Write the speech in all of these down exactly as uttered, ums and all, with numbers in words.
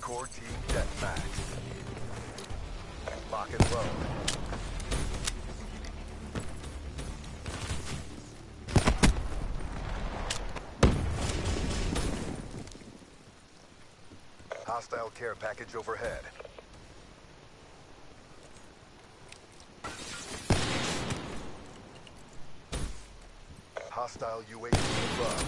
Hardcore team deathmatch. Lock and load. Hostile care package overhead. Hostile U A V above.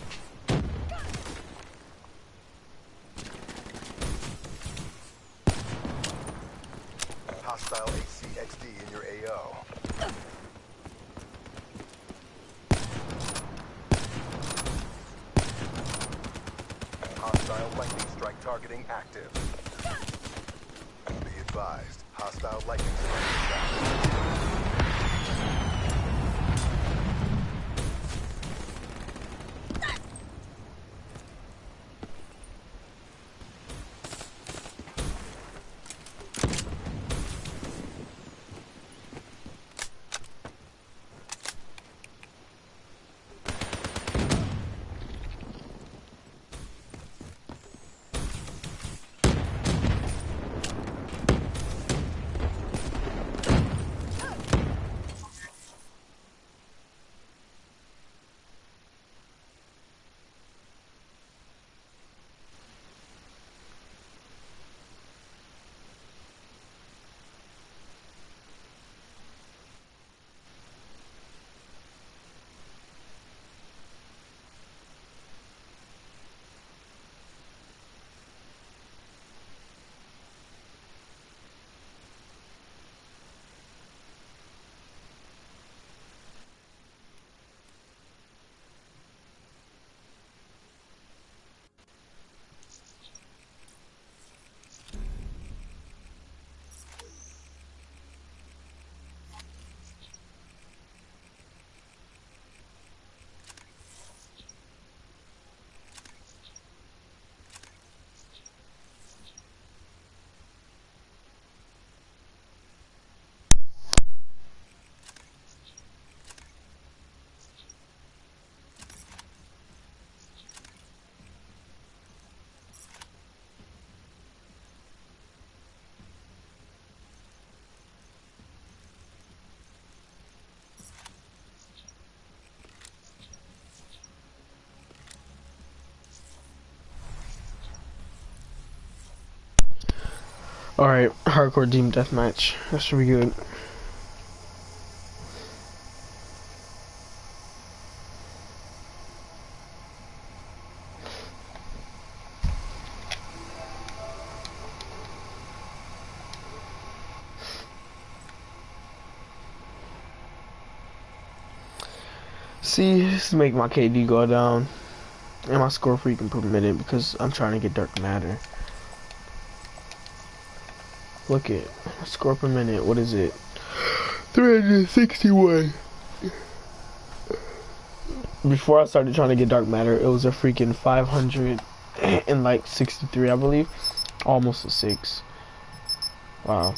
Hostile H C X D in your A O. Hostile lightning strike targeting active. Be advised, hostile lightning strike active. Alright, hardcore team deathmatch. That should be good. See, this make my K D go down and my score freaking permitted because I'm trying to get dark matter. Look at score per minute. What is it? three hundred sixty-one. Before I started trying to get dark matter, it was a freaking five hundred and like sixty-three, I believe. Almost a six. Wow.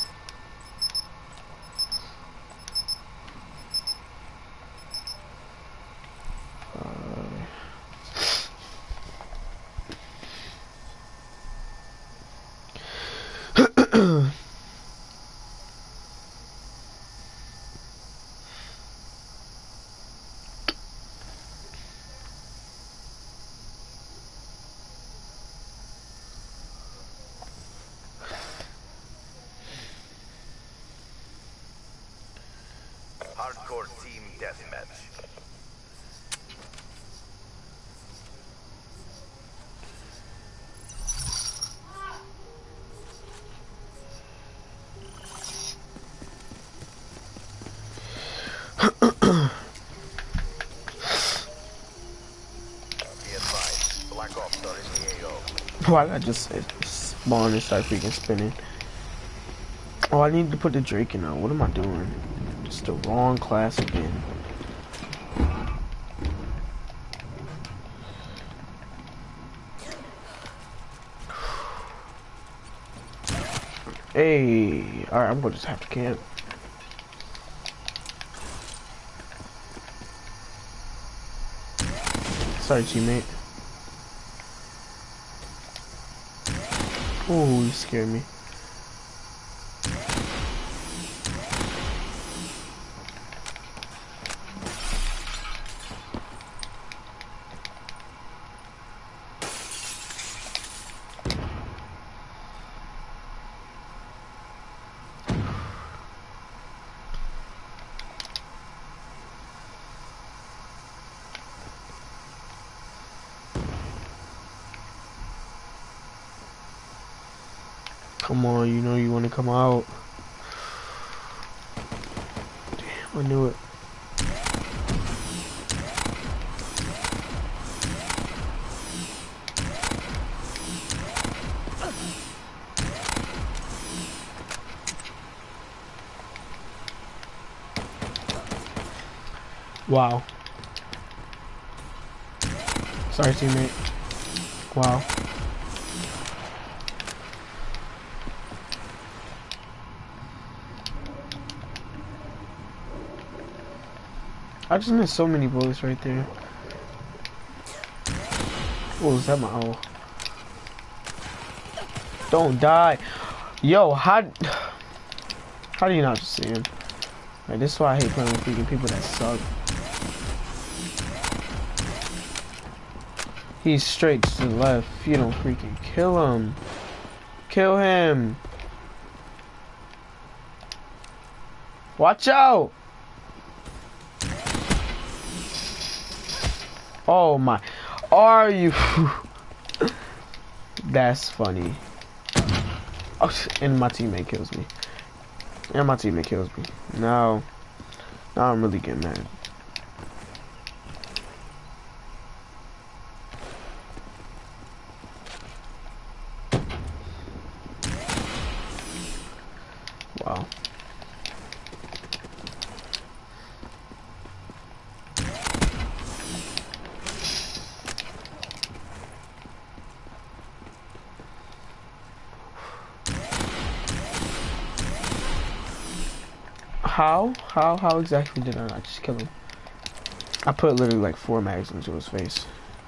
Hardcore team deathmatch. Be advised, Black Ops are in the A O. Why did I just spawn and start freaking spinning? Oh, I need to put the Drake in now. What am I doing? It's the wrong class again. Hey, alright, I'm gonna just have to camp. Sorry, teammate. Oh, you scared me. Come on, you know you want to come out. Damn, I knew it. Wow. Sorry, teammate. Wow. I just missed so many bullets right there. Oh, is that my owl? Don't die. Yo, how how do you not just see him? Like, this is why I hate playing with freaking people that suck. He's straight to the left. You don't freaking kill him. Kill him. Watch out. Oh my. Are you? That's funny. Oh, and my teammate kills me. And my teammate kills me. Now, now I'm really getting mad. Wow. How? How? How exactly did I not just kill him? I put literally like four mags into his face.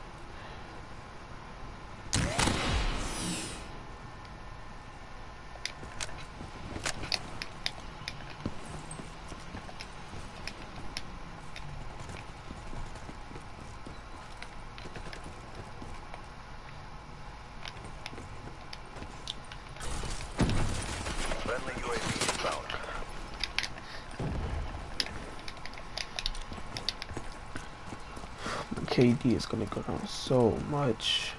Friendly U A V inbound. K D is gonna go down so much.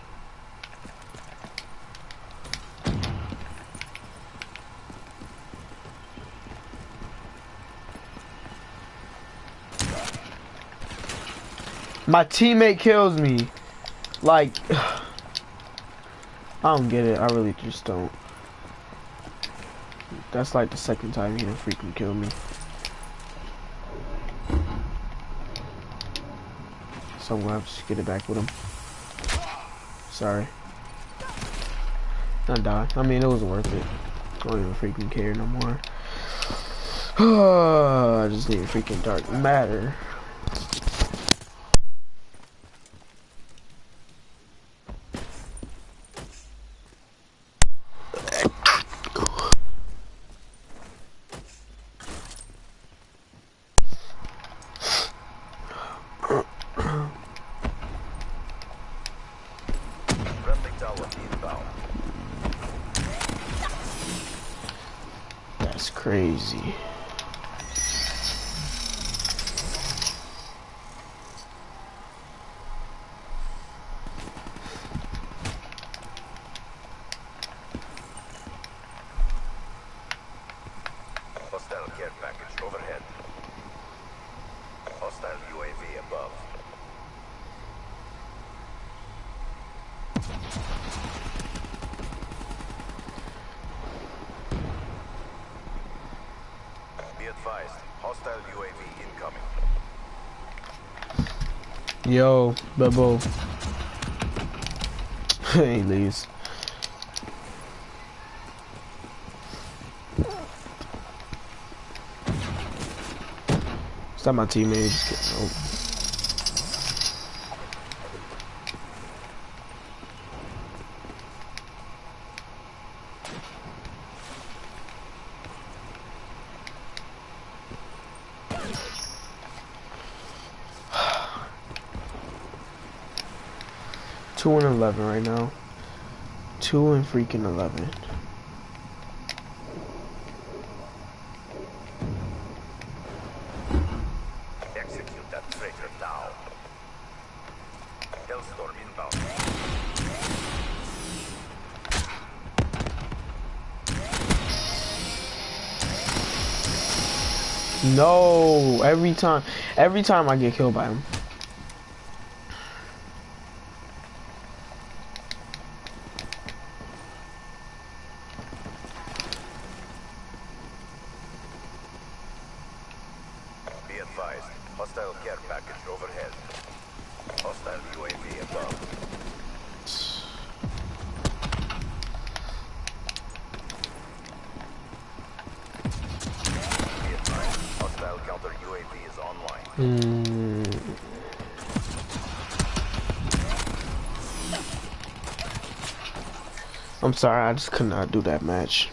My teammate kills me. Like, I don't get it. I really just don't. That's like the second time he done freaking killed me. So I'm gonna have to get it back with him. Sorry. I died. I mean, it wasn't worth it. I don't even freaking care no more. I just need freaking dark matter. Friendly tower inbound. That's crazy. Hostile care package overhead. Hostile U A V above. Be advised, hostile U A V incoming. Yo, Bebo. He leaves. Is that my teammate? Just getting, oh. two and eleven right now. Two and freaking eleven. Execute that traitor now. Hellstorm inbound. No, every time, every time I get killed by him. Be advised, hostile care package overhead. Hostile U A V above. Be advised, hostile counter U A V is online. Mm. I'm sorry, I just could not do that match.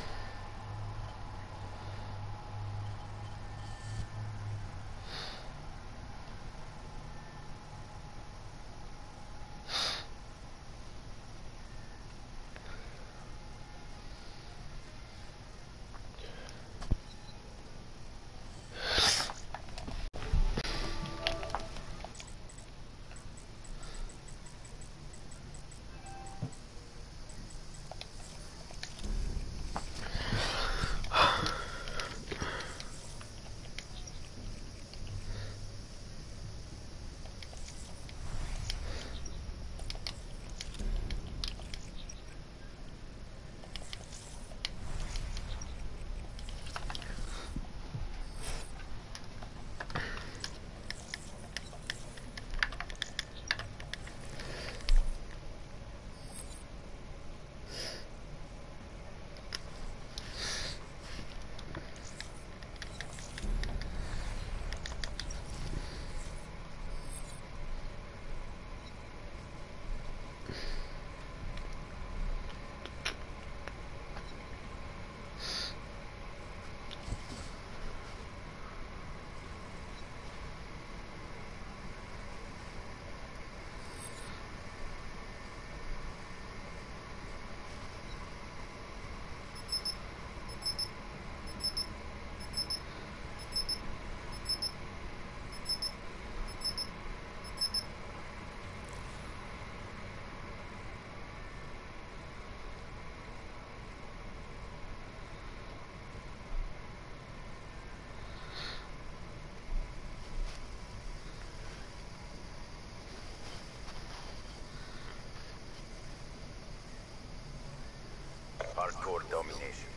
Hardcore domination.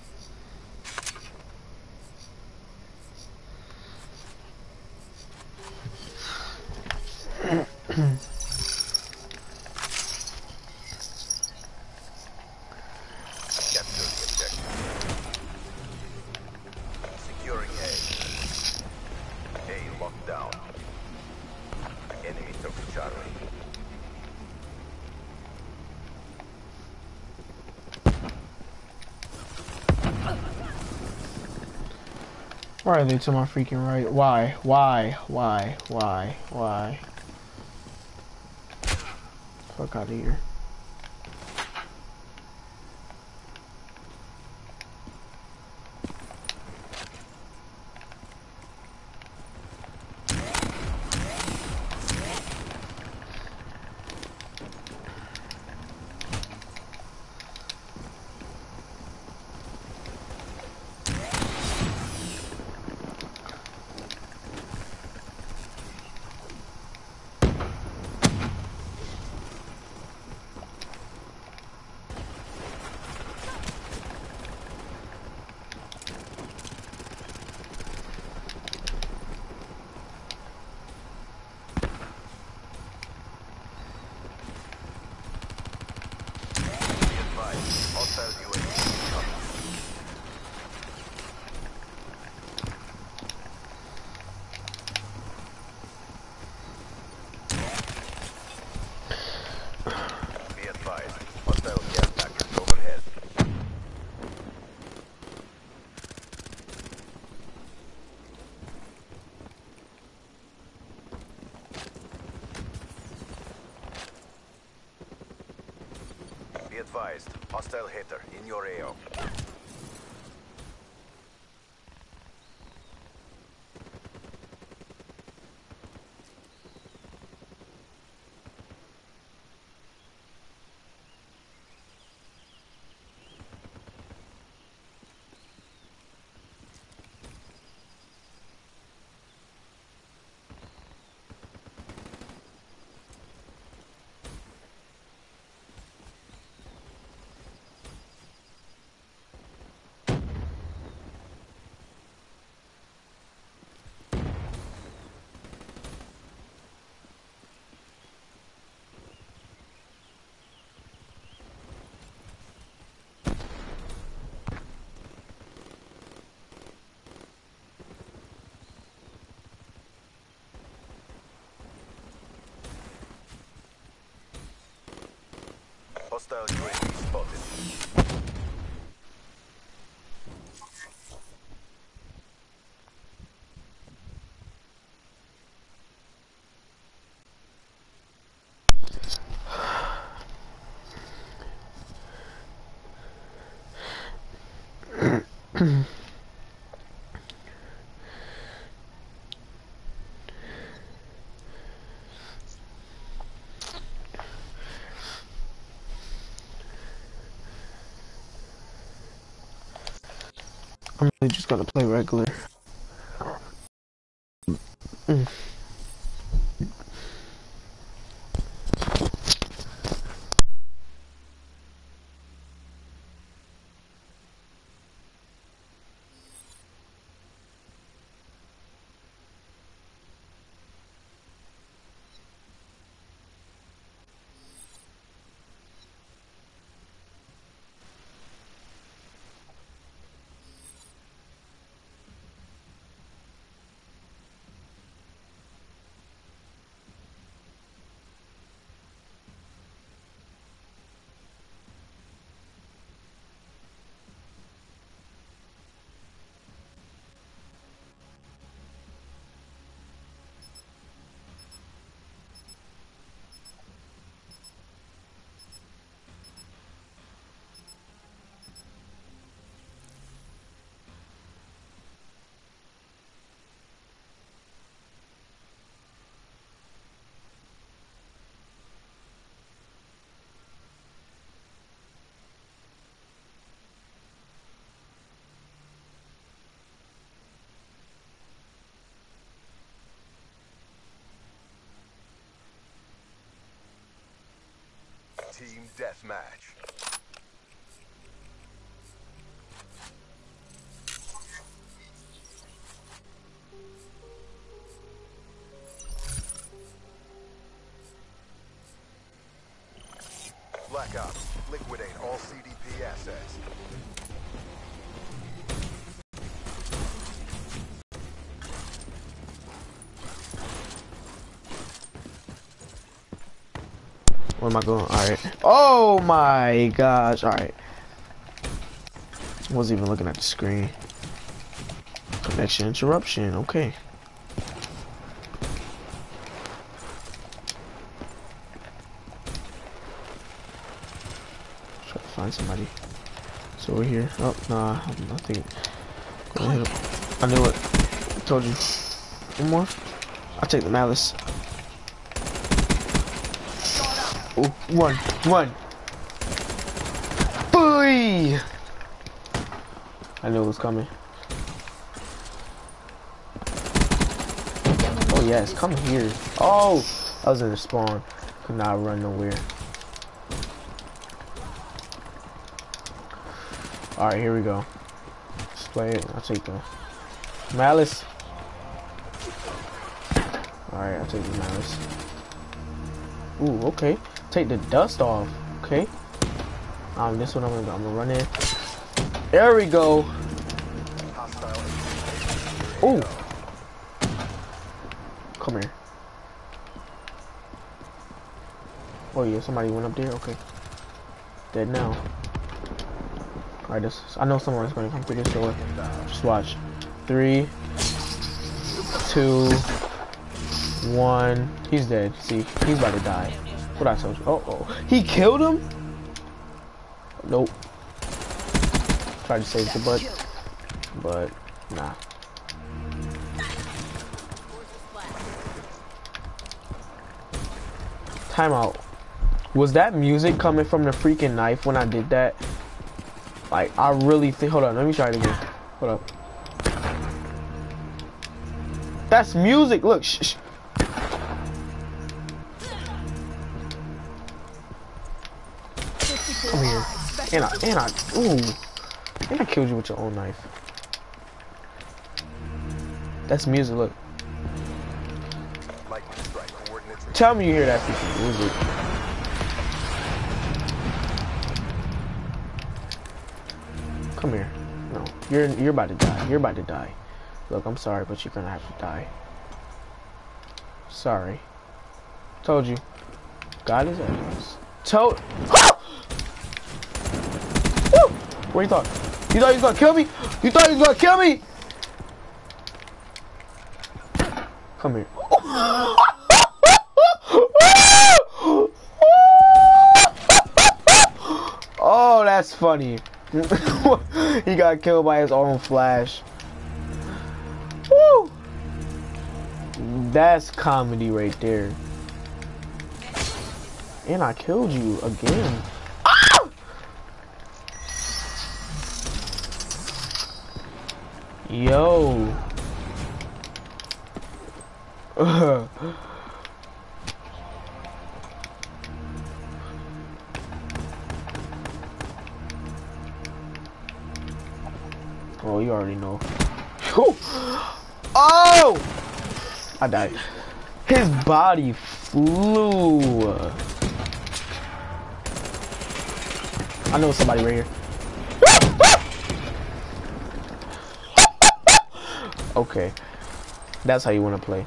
Capture the objective. Securing A. A locked down. Enemy took Charlie. Why are they to my freaking right? Why? Why? Why? Why? Why? Fuck out of here. advised. Hostile hitter in your A O. Hostile U A V spotted. I'm really just gonna play regular. Mm. Team deathmatch. Black Ops, liquidate all C D P assets. Where am I going? Alright. Oh my gosh. Alright. Wasn't even looking at the screen. Connection interruption. Okay. Try to find somebody. So we're here. Oh, nah. I think. Go hit him. I knew it. I told you. One more. I'll take the malice. Oh, run, run. Boy! I knew it was coming. Oh yes, come here. Oh, I was in the spawn. Could not run nowhere. Alright, here we go. Let's play it. I'll take the malice. Alright, I'll take the malice. Ooh, okay. Take the dust off. Okay. Um, this one I'm gonna, I'm gonna run in. There we go. Ooh. Come here. Oh yeah, somebody went up there. Okay. Dead now. Alright, this. I know someone's gonna come through this door. Just watch. Three, two, one. He's dead. See, he's about to die. What I told you. Oh, oh. He killed him? Nope. Tried to save the butt, but nah. Timeout. Was that music coming from the freaking knife when I did that? Like, I really think. Hold on, let me try it again. Hold up. That's music. Look. Shh. Sh Come here. And I, and I, ooh. And I killed you with your own knife. That's music, look. Tell me you hear that freaking music. Come here. No, you're you're about to die. You're about to die. Look, I'm sorry, but you're gonna have to die. Sorry. Told you. God is evidence. Told. What you thought? You thought you was gonna kill me? You thought you was gonna kill me? Come here. Oh, that's funny. He got killed by his own flash. Woo! That's comedy right there. And I killed you again. Yo. Oh, you already know. Oh! I died. His body flew. I know somebody right here. Okay, that's how you want to play.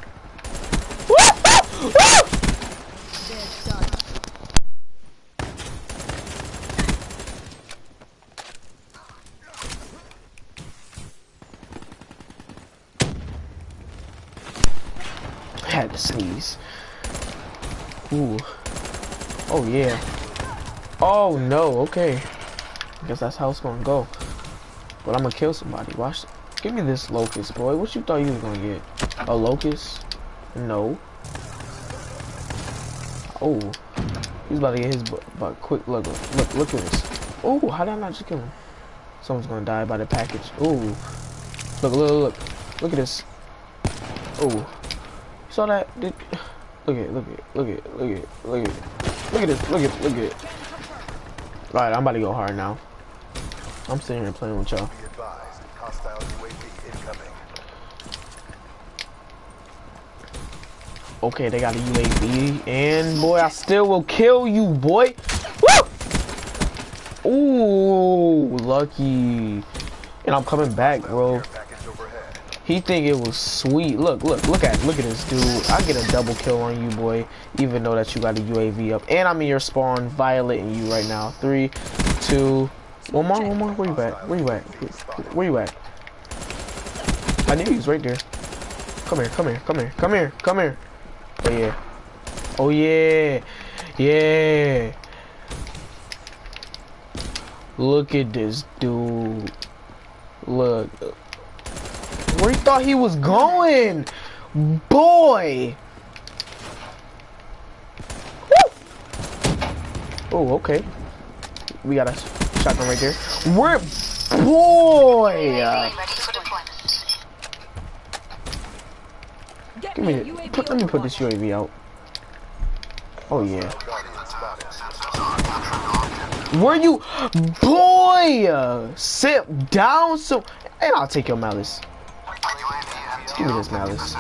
I had to sneeze. Ooh. Oh yeah. Oh no. Okay. I guess that's how it's gonna go. But I'm gonna kill somebody. Watch. Give me this locust, boy. What you thought you was gonna get? A locust? No. Oh, he's about to get his butt. But quick, look, look, look at this. Oh, how did I not just kill him? Someone's gonna die by the package. Oh, look, look, look, look at this. Oh, you saw that? Did, look at, look at, look at, look at, look at, look at this, look at, look at. All right, I'm about to go hard now. I'm sitting here playing with y'all. Okay, they got a U A V, and boy, I still will kill you, boy. Woo! Ooh, lucky. And I'm coming back, bro. He think it was sweet. Look, look, look at, look at this dude. I get a double kill on you, boy, even though that you got a U A V up, and I'm in your spawn, violating you right now. Three, two, one more, one more. Where you at? Where you at? Where you at? I knew he was right there. Come here, come here, come here, come here, come here. Oh yeah. Oh yeah. Yeah. Look at this dude. Look. Where he thought he was going? Boy. Woo! Oh, okay. We got a shotgun right there. We're boy. Give me it. Put, let me put this U A V out. Oh yeah. Where you, boy? Uh, sit down, so, and I'll take your malice. Give me this malice.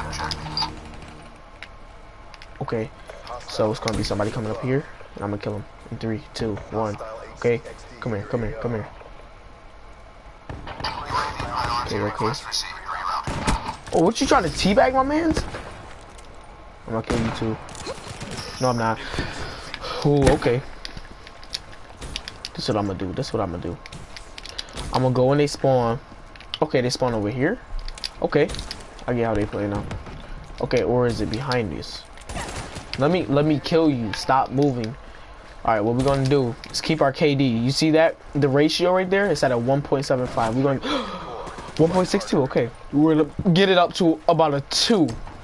Okay. So it's gonna be somebody coming up here, and I'm gonna kill him in three, two, one. Okay. Come here. Come here. Come here. Okay. Okay. Oh, what you trying to teabag my mans? I'm gonna kill you too. No, I'm not. Oh, okay. This is what I'm gonna do. This is what I'm gonna do. I'm gonna go when they spawn. Okay, they spawn over here. Okay, I get how they play now. Okay, or is it behind this? Let me let me kill you. Stop moving. All right, what we're gonna do is keep our K D. You see that? The ratio right there is at a one point seven five. We're going one point six two. Okay, we're gonna get it up to about a two.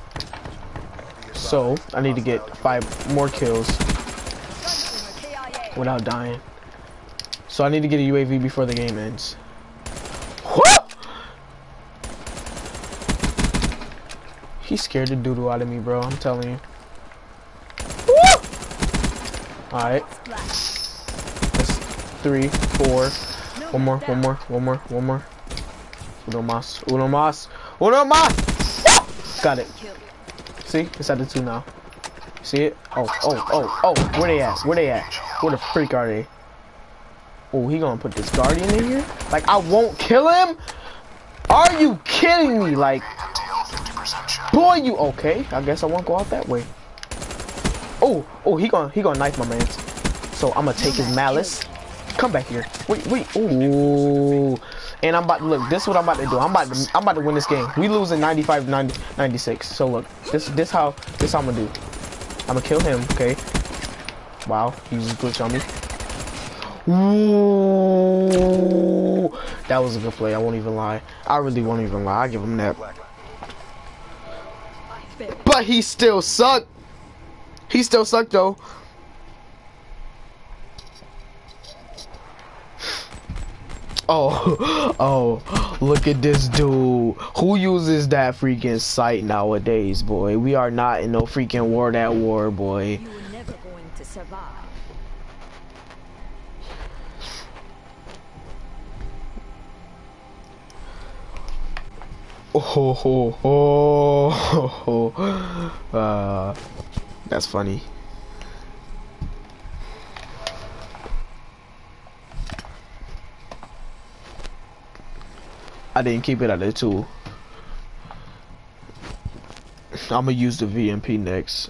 So I need to get five more kills without dying. So I need to get a U A V before the game ends. He scared the doodle out of me, bro. I'm telling you. Alright. That's three, four. One more, one more, one more, one more. Uno más, uno más, uno más! Got it. See? It's at the two now. See it? Oh, oh, oh, oh. Where they at? Where they at? Where the freak are they? Oh, he gonna put this Guardian in here? Like, I won't kill him? Are you kidding me? Like, boy, you okay? I guess I won't go out that way. Oh, oh, he gonna he gonna knife my man. So I'm gonna take his malice. Come back here. Wait, wait. Ooh. And I'm about to look. This is what I'm about to do. I'm about to I'm about to win this game. We losing ninety-five, ninety, ninety-six. So look, this this how this how I'm gonna do. I'm gonna kill him. Okay. Wow, he just glitched on me. Ooh, that was a good play. I won't even lie. I really won't even lie. I give him that. But he still sucked. He still sucked though. Oh, oh, look at this dude. Who uses that freaking sight nowadays, boy? We are not in no freaking war at war, boy. You were never going to survive. Oh, oh, oh, oh. Uh, that's funny. I didn't keep it at the two. I'm gonna use the V M P next.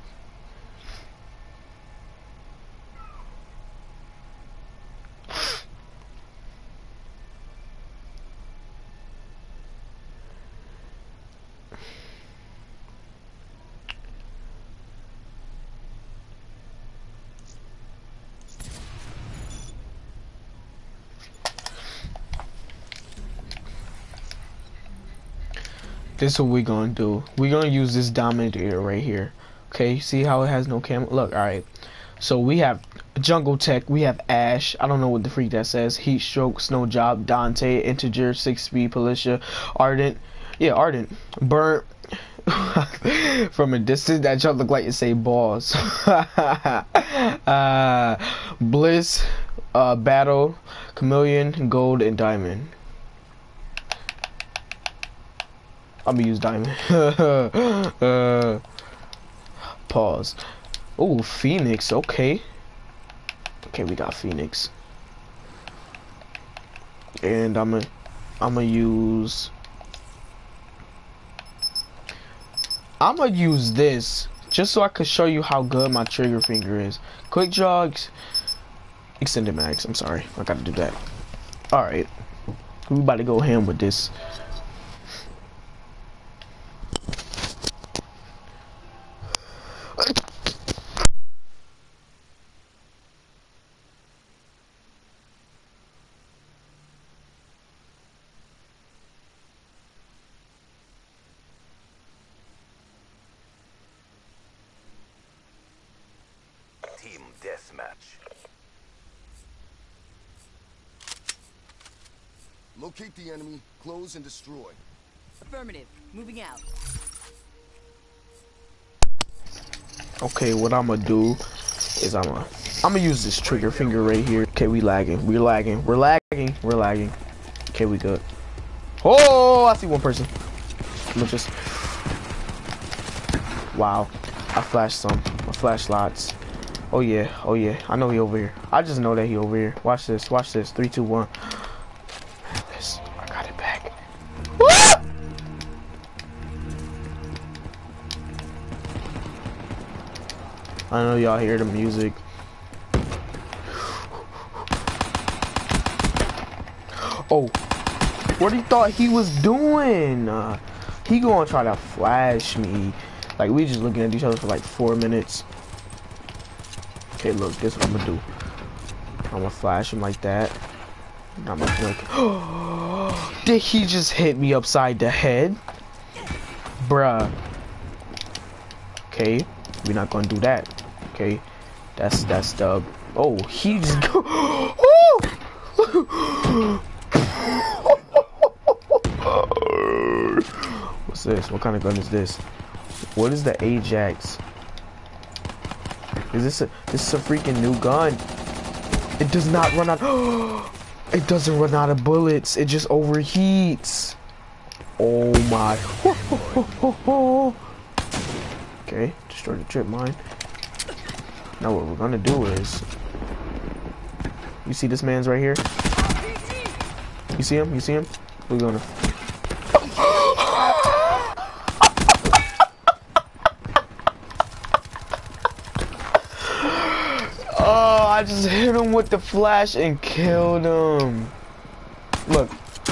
This is what we're gonna do. We're gonna use this Dominator right here. Okay, see how it has no camera? Look, alright. So we have Jungle Tech, we have Ash, I don't know what the freak that says, Heat Stroke, Snow Job, Dante, Integer, Six Speed, Policia, Ardent, yeah, Ardent, Burnt. From a distance, that jump look like it say balls. uh, Bliss, uh, Battle, Chameleon, Gold, and Diamond. I'm gonna use Diamond. uh, pause. Oh, Phoenix. Okay. Okay, we got Phoenix. And I'm gonna, I'm gonna use. I'm gonna use this just so I could show you how good my trigger finger is. Quick jogs, extended mags. I'm sorry, I gotta do that. All right, we about to go ham with this. Team deathmatch. Locate the enemy, close and destroy. Affirmative. Moving out. Okay, what I'm gonna do is I'm gonna I'm gonna use this trigger finger right here. Okay, we lagging. We're lagging. We're lagging. We're lagging. Okay, we good. Oh, I see one person. Let me just. Wow, I flashed some. I flashed lots. Oh yeah, oh yeah. I know he over here. I just know that he over here. Watch this. Watch this. Three, two, one. This. I got it back. Woo! I know y'all hear the music. Oh, what he thought he was doing? Uh, he gonna try to flash me. Like, we just looking at each other for like four minutes. Okay, look, this is what I'm gonna do. I'm gonna flash him like that. I'm gonna like, did he just hit me upside the head? Bruh. Okay, we're not gonna do that. Okay, that's that's the. Oh, he just go. What's this? What kind of gun is this? What is the Ajax? Is this a this is a freaking new gun? It does not run out. It doesn't run out of bullets. It just overheats. Oh my. Okay, destroy the trip mine. Now what we're gonna do is, you see this man's right here? You see him? You see him? We're gonna. Oh, I just hit him with the flash and killed him. Look.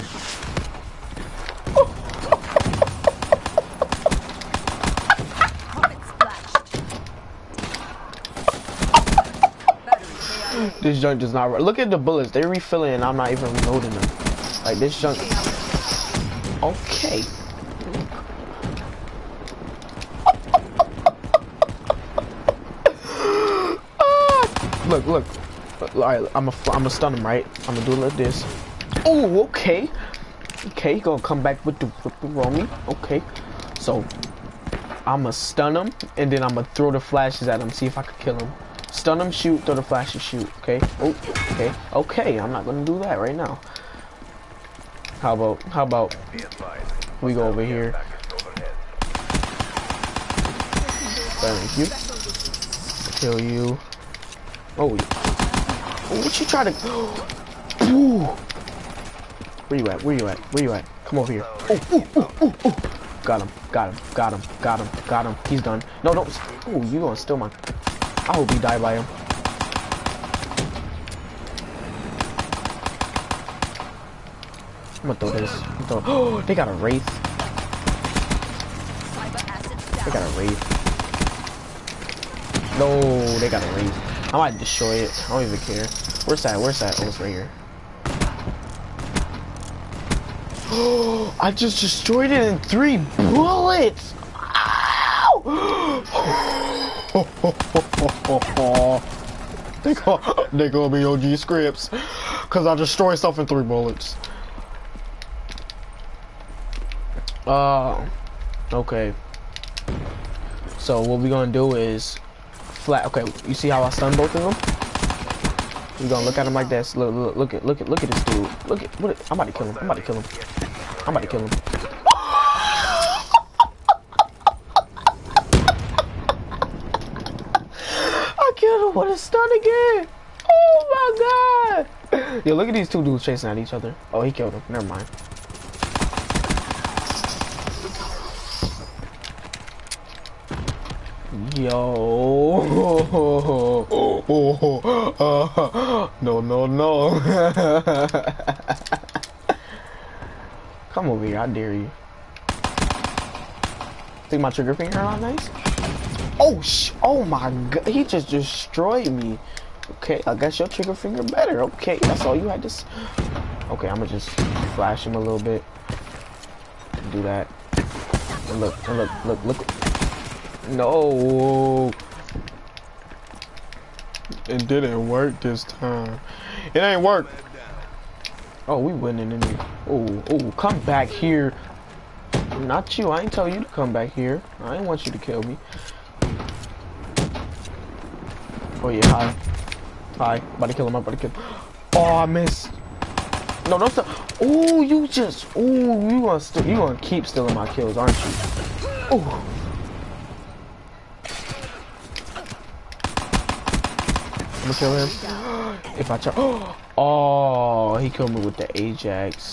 This junk does not. Look at the bullets. They're refilling, and I'm not even reloading them. Like this junk. Okay. Ah! Look, look. All right, I'm a, I'm gonna stun him, right? I'm gonna do it like this. Oh, okay. Okay, he gonna come back with the with the roaming. Okay. So I'm gonna stun him, and then I'm gonna throw the flashes at him. See if I can kill him. Stun him, shoot, throw the flashes, shoot. Okay. Oh, okay. Okay, I'm not gonna do that right now. How about, how about we go over here. Thank you. Kill you. Oh, oh what you try to? Ooh. Where you at? Where you at? Where you at? Come over here. Oh, ooh, ooh, ooh, ooh. Got him. Got him. Got him. Got him. Got him. He's done. No, don't. Oh, you gonna steal my? I hope he die by him. I'm gonna throw this. I'm throw... Oh, they got a wraith. They got a wraith. No, they got a wraith. I might destroy it. I don't even care. Where's that? Where's that? Oh, it's right here. Oh, I just destroyed it in three bullets. they gonna, they gonna be O G scripts because I destroyed stuff in three bullets. Uh, okay. So what we gonna do is flat. Okay, you see how I stunned both of them? We gonna look at him like this. Look, look, look at, look at, look at this dude. Look at what? I'm about to kill him. I'm about to kill him. I'm about to kill him. Killed him with a stun again. Oh my god. Yo, look at these two dudes chasing at each other. Oh, he killed him. Never mind. Yo. No, no, no. Come over here. I dare you. Think my trigger finger not nice? Oh sh! Oh my god! He just destroyed me. Okay, I guess your trigger finger better. Okay, that's all you had to. S okay, I'm gonna just flash him a little bit. Do that. And look! And look! Look! Look! No! It didn't work this time. It ain't work. Oh, we winning in here. Oh! Oh! Come back here! Not you. I ain't tell you to come back here. I ain't want you to kill me. Oh yeah, hi. Hi. About to kill him, I'm about to kill him. Oh, I missed. No, don't stop. Oh, you just, oh, you gonna still, you gonna keep stealing my kills, aren't you? Oh. I'm gonna kill him. If I try, oh, he killed me with the Ajax.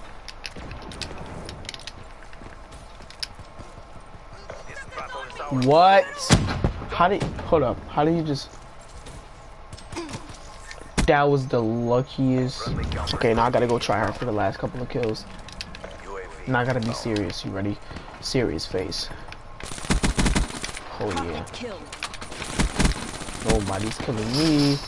What? How did, hold up, how did you just... That was the luckiest. Okay, now I gotta go try hard for the last couple of kills. Now I gotta be serious. You ready? Serious face. Oh yeah. Nobody's killing me.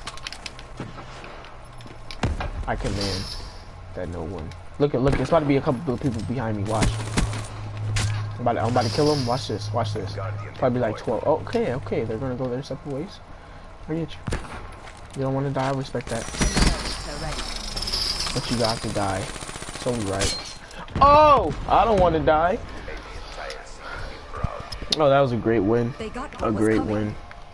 I command that no one. Look at look. It's about to be a couple of people behind me. Watch. I'm about to, I'm about to kill them. Watch this. Watch this. Probably like twelve. Oh, okay, okay. They're gonna go their separate ways. I get you. You don't want to die. I respect that. But you got to die. So right. Oh, I don't want to die. Oh, that was a great win. A great win.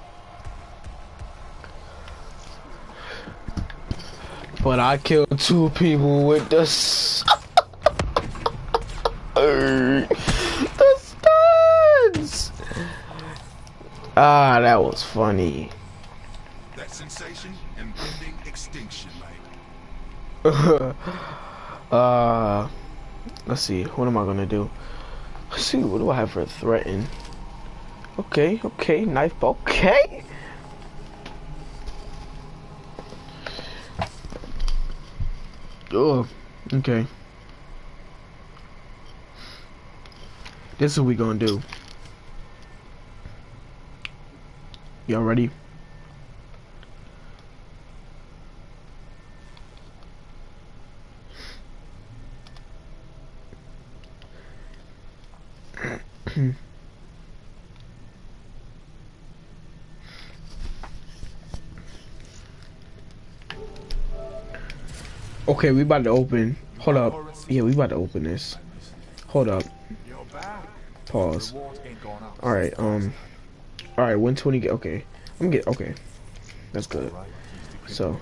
But I killed two people with the s the studs. Ah, that was funny. That sensation, impending extinction, mate. uh, let's see. What am I gonna do? Let's see. What do I have for a threaten? Okay, okay, knife. Okay. Oh, okay. This is what we gonna do. Y'all ready? Okay, we about to open. Hold up. Yeah, we about to open this. Hold up. Pause. Alright, um. Alright, one twenty. Okay. I'm get. Okay. That's good. So.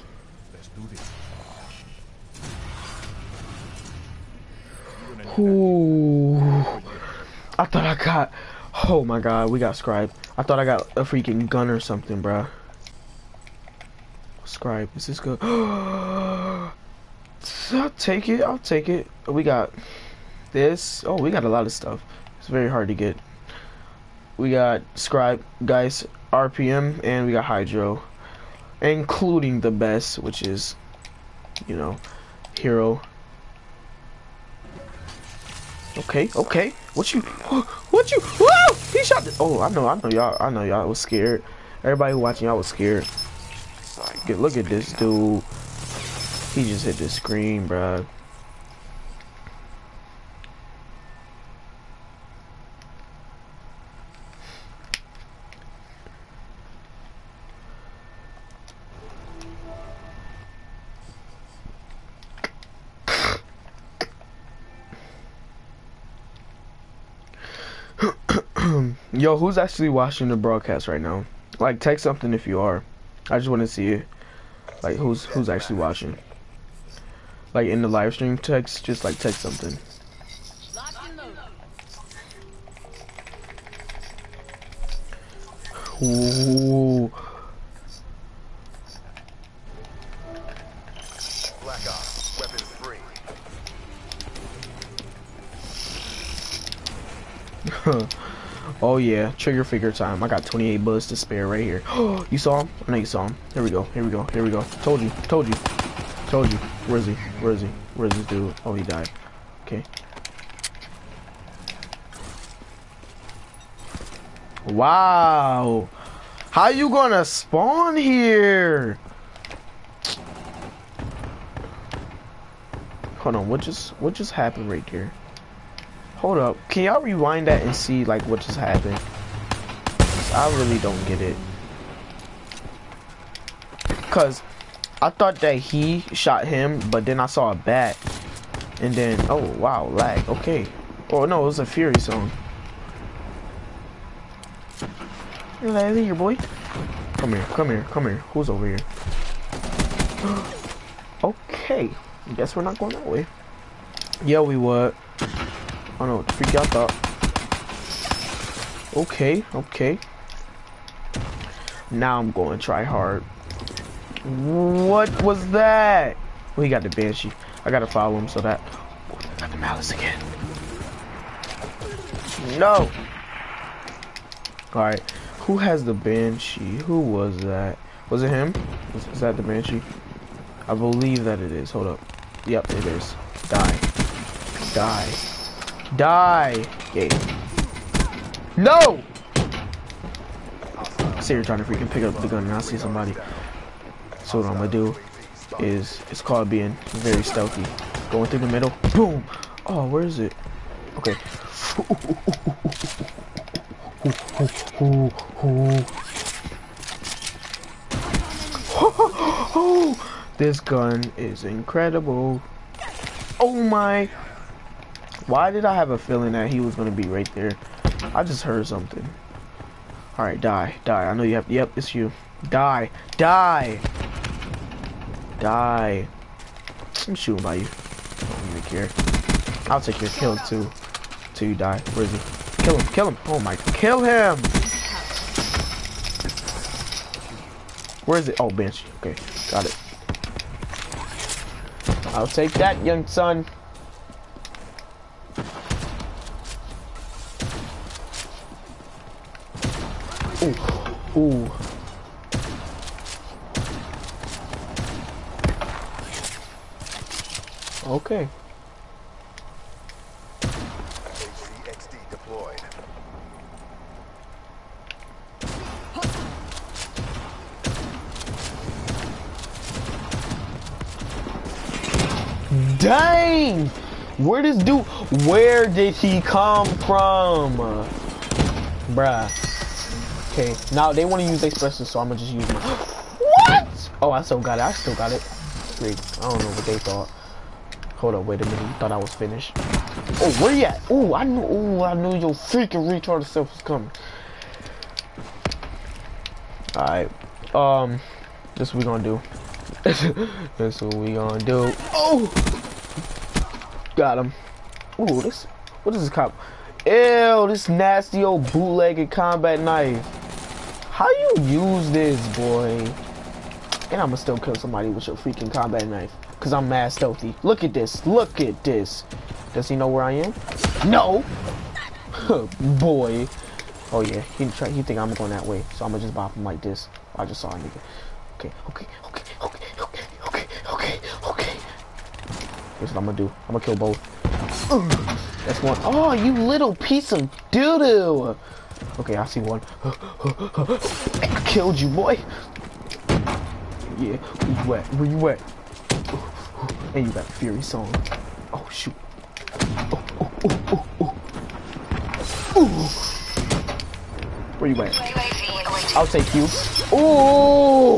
Ooh. I thought I got. Oh my god, we got Scribe. I thought I got a freaking gun or something, bruh. Scribe, is this good? I'll take it, I'll take it. We got this. Oh, we got a lot of stuff. It's very hard to get. We got Scribe, guys, R P M, and we got Hydro. Including the best, which is, you know, Hero. Okay, okay. What you, what you, whoa! He shot the, oh, I know, I know y'all, I know y'all was scared. Everybody watching y'all was scared. Like, look at this dude. He just hit the screen, bruh. Yo, who's actually watching the broadcast right now? Like, text something if you are. I just want to see it. Like, who's who's actually watching? Like, in the live stream text, just like text something. Ooh. Black Ops, weapons free. Oh yeah, trigger figure time. I got twenty-eight bullets to spare right here. You saw him? I know you saw him. Here we go. Here we go. Here we go. Told you. Told you. Told you. Where is he? Where is he? Where is this dude? Oh, he died. Okay. Wow. How you gonna spawn here? Hold on. What just what just happened right there? Hold up. Can y'all rewind that and see like what just happened? I really don't get it. Cause I thought that he shot him, but then I saw a bat. And then, oh wow, lag. Okay. Oh no, it was a Fury song. Hey, here, boy. Come here, come here, come here. Who's over here? Okay. Guess we're not going that way. Yeah, we would. Oh no, freak y'all thought. Okay, okay. Now I'm going to try hard. What was that? Oh, he got the Banshee. I gotta follow him so that. Oh, I got the Malice again. No. Alright. Who has the Banshee? Who was that? Was it him? Is, is that the Banshee? I believe that it is. Hold up. Yep, it is. Die. Die. Die! Yay. No! say you're trying to freaking pick up the gun and I see somebody. So what I'm gonna do is, it's called being very stealthy. Going through the middle, boom. Oh, where is it? Okay. This gun is incredible. Oh my. Why did I have a feeling that he was gonna be right there? I just heard something. Alright, die, die. I know you have, yep, it's you. Die, die, die. I'm shooting by you. I don't even care. I'll take your kill too. Till you die. Where is he? Kill him, kill him. Oh my, kill him. Where is it? Oh, Banshee. Okay, got it. I'll take that, young son. Ooh, ooh. Okay. H C X D deployed. Dang! Where this dude? Where did he come from? Bruh. Okay, now they want to use their special, so I'm gonna just use it. What? Oh, I still got it. I still got it. Great. I don't know what they thought. Hold up, wait a minute. You thought I was finished? Oh, where you at? Oh, I knew. Oh, I knew your freaking retarded self was coming. All right. Um, this what we gonna do. That's what we gonna do. Oh, got him. Ooh, this. What is this cop? Ew, this nasty old bootlegged combat knife. How you use this, boy? And I'ma still kill somebody with your freaking combat knife. Cause I'm mad stealthy. Look at this. Look at this. Does he know where I am? No. Boy. Oh yeah. He try. He think I'm going that way. So I'ma just bop him like this. I just saw a nigga. Okay. Okay. Okay. Okay. Okay. Okay. Okay. Okay. Here's what I'm gonna do. I'm gonna kill both. Ugh. That's one. Oh, you little piece of doo-doo. Okay, I see one. I killed you, boy. Yeah, where you at? Where you at? And you got a Fury song. Oh, shoot. Oh, oh, oh, oh, oh. Ooh. Where you at? I'll take you. Ooh.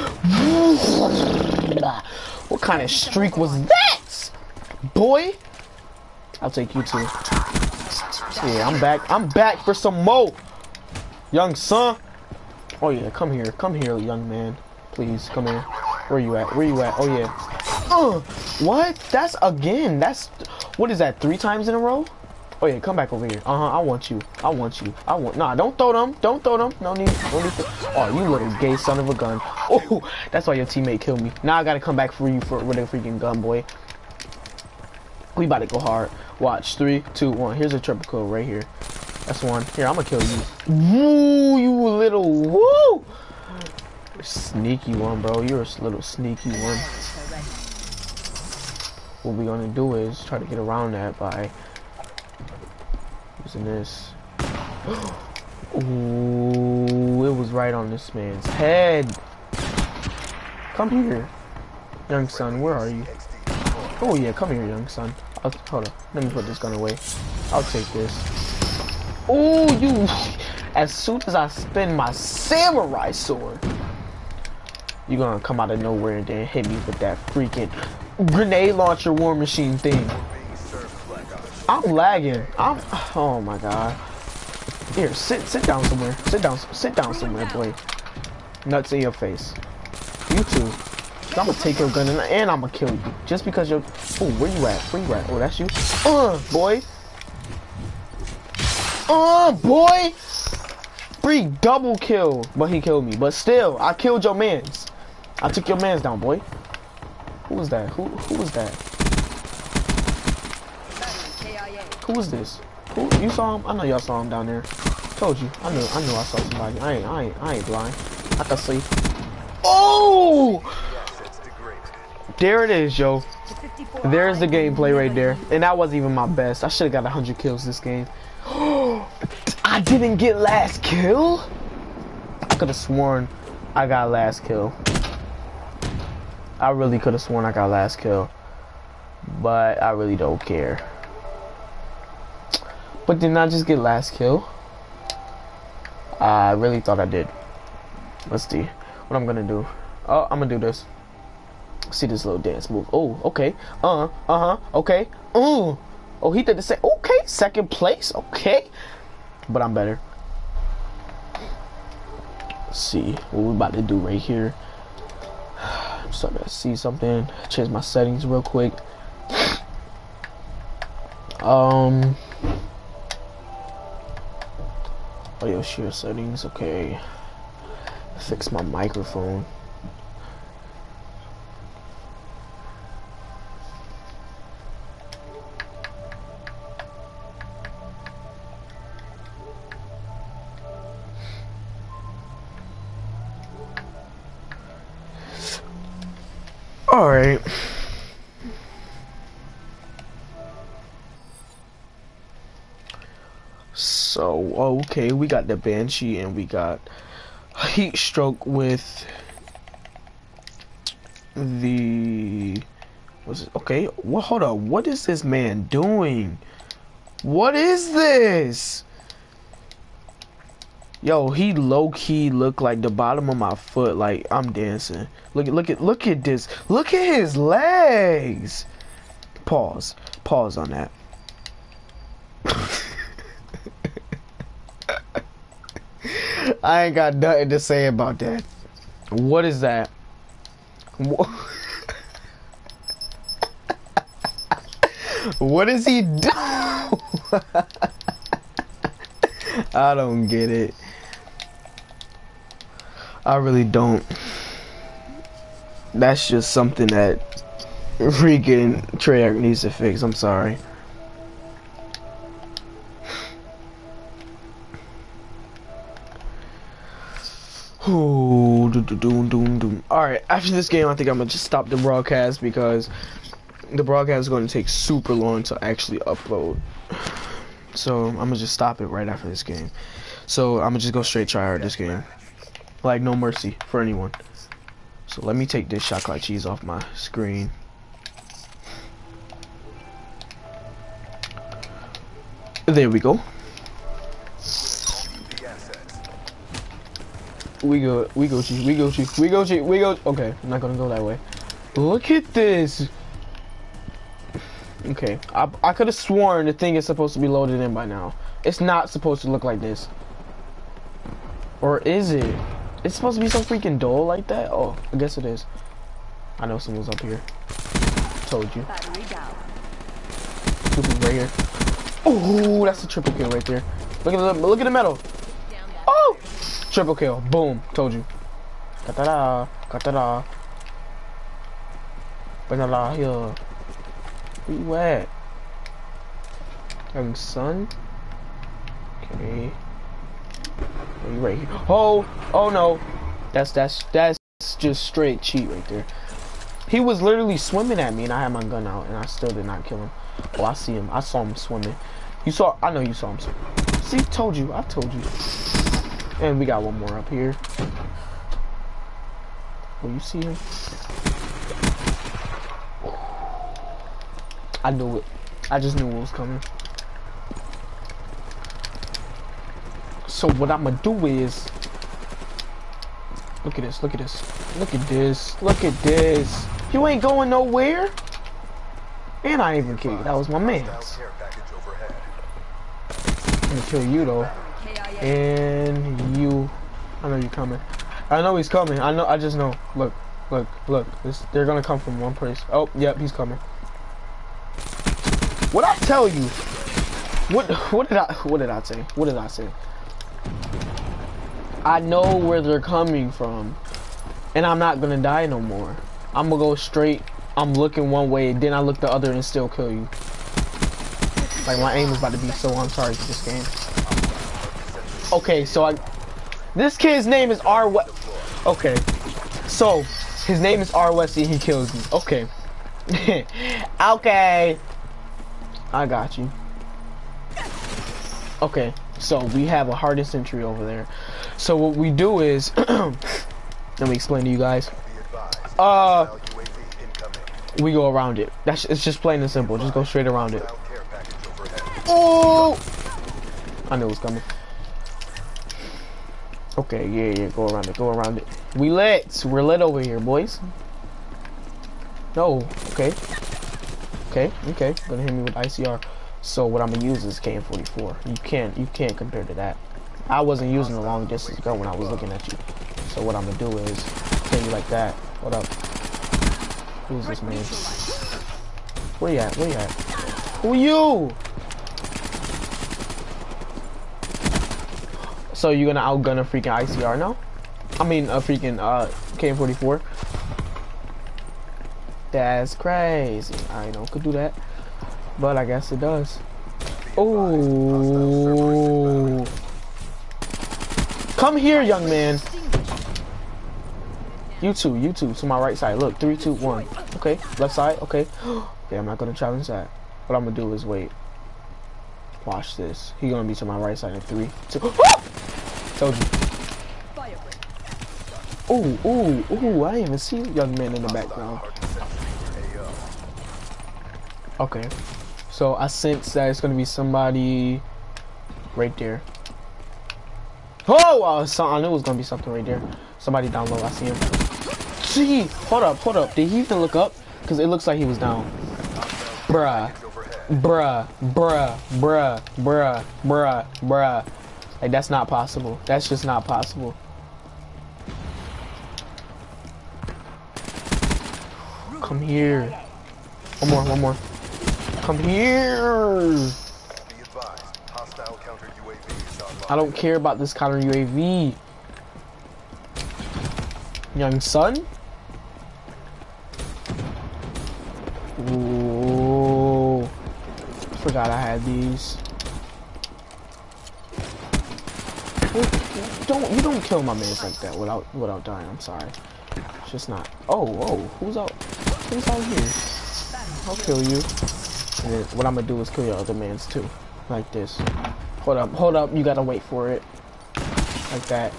What kind of streak was that? Boy. I'll take you too. Yeah, I'm back. I'm back for some more. Young son. Oh yeah, come here. Come here, young man. Please, come here. Where you at? Where you at? Oh yeah. Uh, what? That's again. That's, what is that, three times in a row? Oh yeah, come back over here. Uh-huh, I want you. I want you. I want, nah, don't throw them. Don't throw them. No need. No need to. Oh, you little gay son of a gun. Oh, that's why your teammate killed me. Now I gotta come back for you for with a freaking gun, boy. We about to go hard. Watch. Three, two, one. Here's a triple kill right here. That's one. Here, I'm gonna kill you. Woo, you little woo! Sneaky one, bro. You're a little sneaky one. What we're gonna do is try to get around that by using this. Ooh, it was right on this man's head. Come here, young son. Where are you? Oh yeah, come here, young son. I'll, hold on. Let me put this gun away. I'll take this. Oh, you! As soon as I spin my samurai sword, you're gonna come out of nowhere and then hit me with that freaking grenade launcher war machine thing. I'm lagging. I'm. Oh my god. Here, sit, sit down somewhere. Sit down, sit down somewhere, boy. Nuts in your face. You too. I'm gonna take your gun and, and I'm gonna kill you just because you're. Oh, where you at? Where you at? Oh, that's you. Uh, boy. Uh, boy. Free double kill, but he killed me. But still, I killed your mans. I took your mans down, boy. Who was that? Who? Who was that? Who was this? Who? You saw him? I know y'all saw him down there. Told you. I knew. I knew I saw somebody. I ain't. I ain't. I ain't blind. I can see. Oh! There it is, yo. There's the gameplay right there. And that wasn't even my best. I should have got one hundred kills this game. I didn't get last kill? could have sworn I got last kill. I really could have sworn I got last kill. But I really don't care. But didn't I just get last kill? I really thought I did. Let's see what I'm gonna do. Oh, I'm gonna do this. See this little dance move. Oh, okay. Uh, uh-huh. Okay. Ooh. Oh, he did the same. Okay, second place. Okay. But I'm better. Let's see what we're about to do right here. I'm starting to see something. Change my settings real quick. Um. Audio share settings. Okay. Fix my microphone. All right. So, okay, we got the Banshee and we got Heat Stroke with the what's it? Okay, well, hold on. What is this man doing? What is this? Yo, he low-key look like the bottom of my foot, like I'm dancing. Look at look at look at this. Look at his legs. Pause. Pause on that. I ain't got nothing to say about that. What is that? What is he doing? I don't get it. I really don't. That's just something that freaking Treyarch needs to fix. I'm sorry. Ooh, doom, doom, doom, doom. All right, after this game, I think I'm gonna just stop the broadcast because the broadcast is going to take super long to actually upload. So I'm gonna just stop it right after this game. So I'm gonna just go straight try hard this game, like no mercy for anyone. So let me take this shot clock cheese off my screen. There we go. We go, we go, cheese, we go, cheese, we go, cheese, we go. Okay, I'm not gonna go that way. Look at this. Okay, I, I could have sworn the thing is supposed to be loaded in by now. It's not supposed to look like this. Or is it? It's supposed to be so freaking dull like that? Oh, I guess it is. I know someone's up here. Told you. Stupid right here. Oh, that's a triple kill right there. Look at the look at the metal. Oh, triple kill. Boom. Told you. Ka-ta-da. Ka-ta-da. Banana here. Where you at? Having sun? Okay. Oh, you right here. Oh! Oh no! That's that's that's just straight cheat right there. He was literally swimming at me and I had my gun out and I still did not kill him. Oh, I see him. I saw him swimming. You saw I know you saw him swimming. See, told you, I told you. And we got one more up here. Oh, you see him? I knew it. I just knew it was coming. So what I'm gonna do is, look at this, look at this, look at this, look at this. You ain't going nowhere. And I ain't even kill you. That was my man. I'm gonna kill you though. And you. I know you're coming. I know he's coming. I know. I just know. Look, look, look. This, they're gonna come from one place. Oh, yep, he's coming. What I tell you? What what did I what did I say? What did I say? I know where they're coming from, and I'm not gonna die no more. I'm gonna go straight. I'm looking one way, then I look the other and still kill you. Like my aim is about to be so on target for this game. Okay, so I this kid's name is R. We okay, so his name is R. Wesley. He kills me. Okay, okay. I got you. Okay, So we have a hardened sentry over there. So what we do is, let me explain to you guys. Uh, we go around it. That's it's just plain and simple. Just go straight around it. Oh! I knew it was coming. Okay, yeah, yeah, go around it, go around it. We lit. We're lit over here, boys. No, okay. Okay, okay. Gonna hit me with I C R. So what I'm gonna use is K N forty-four. You can't, you can't compare to that. I wasn't using the long distance gun when I was looking at you. So what I'm gonna do is hit you like that. What up? Who's this man? Where you at? Where you at? Who are you? So you're gonna outgun a freaking I C R now? I mean a freaking uh, K N forty-four. That's crazy. I know could do that, but I guess it does. Oh, come here, young man. You two, you two, to my right side. Look, three, two, one. Okay, left side. Okay. Okay, I'm not gonna challenge that. What I'm gonna do is wait. Watch this. He gonna be to my right side in three, two. Told you. Ooh, ooh, ooh! I didn't even see a young man in the background. Okay, so I sense that it's gonna be somebody right there. Oh, uh, so I knew it was gonna be something right there. Somebody down low. I see him. Gee, hold up, hold up. Did he even look up? Cause it looks like he was down. Bruh, bruh, bruh, bruh, bruh, bruh, bruh. Like that's not possible. That's just not possible. Come here. One more, one more. Come here. I don't care about this counter U A V. Young son. Ooh. Forgot I had these. Don't you don't kill my mans like that without without dying. I'm sorry. It's just not. Oh, whoa. Who's out? Who's out here? I'll kill you. And then what I'm gonna do is kill your other mans too. Like this. Hold up, hold up, you gotta wait for it. Like that.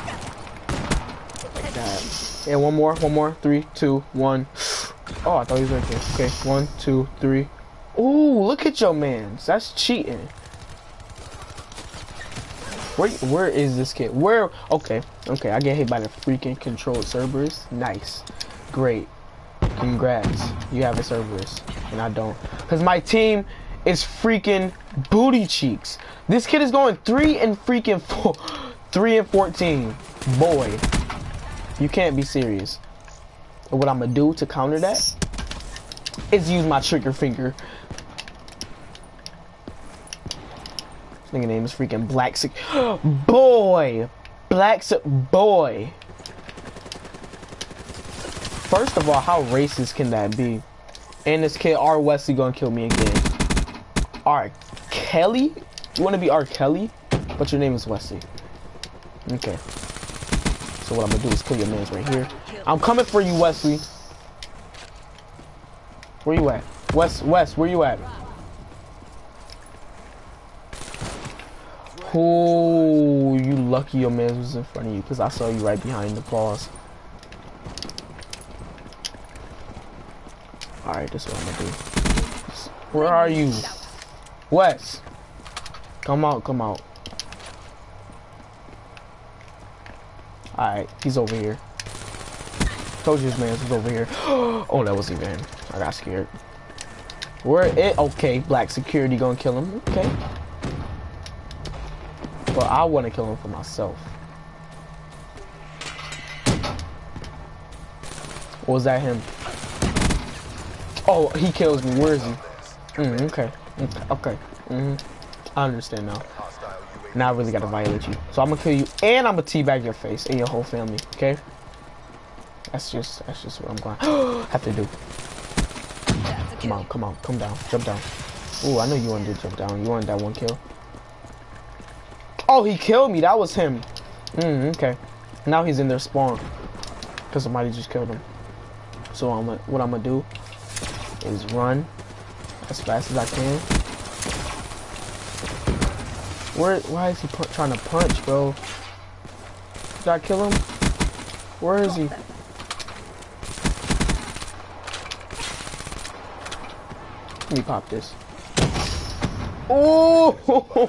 Like that. And one more, one more. Three, two, one. Oh, I thought he was right there. Okay, one, two, three. Ooh, look at your mans. That's cheating. Where where is this kid? Where okay, okay, I get hit by the freaking controlled Cerberus. Nice. Great. Congrats. You have a Cerberus. And I don't. Because my team is freaking booty cheeks. This kid is going three and freaking four, three and fourteen. Boy, you can't be serious. And what I'm gonna do to counter that is use my trigger finger. This nigga name is freaking Black Sick. Boy, Black Sick boy. First of all, how racist can that be? And this kid R. Wesley gonna kill me again. R. Kelly? You wanna be R. Kelly? But your name is Wesley. Okay. So what I'm gonna do is kill your mans right here. I'm coming for you, Wesley. Where you at? West, West, where you at? Oh, you lucky your man was in front of you because I saw you right behind the paws. Alright, this is what I'm gonna do. Where are you? Wes! Come out, come out. Alright, he's over here. Told you his man was over here. Oh, that wasn't even him. I got scared. Where it? Okay, Black Security gonna kill him. Okay. But I want to kill him for myself. Or was that him? Oh, he kills me. Where is he? Mm, okay. Okay. okay. Mm, I understand now. Now I really gotta violate you. So I'm gonna kill you, and I'm gonna teabag your face and your whole family. Okay? That's just that's just what I'm going to have to do. Come on, come on, come down, jump down. Ooh, I know you wanted to jump down. You wanted that one kill. Oh, he killed me. That was him. Mm, okay. Now he's in their spawn because somebody just killed him. So I'm gonna, what I'm gonna do is run as fast as I can. Where? Why is he pu trying to punch, bro? Did I kill him? Where is he? Let me pop this. Oh!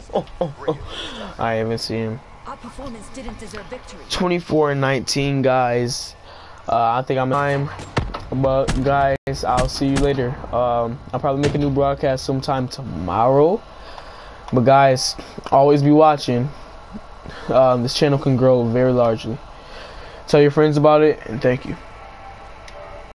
I haven't seen him. Our performance didn't deserve victory. twenty-four and nineteen, guys. Uh, I think I'm time. But guys, I'll see you later. Um, I'll probably make a new broadcast sometime tomorrow. But guys, always be watching. Um, this channel can grow very largely. Tell your friends about it, and thank you.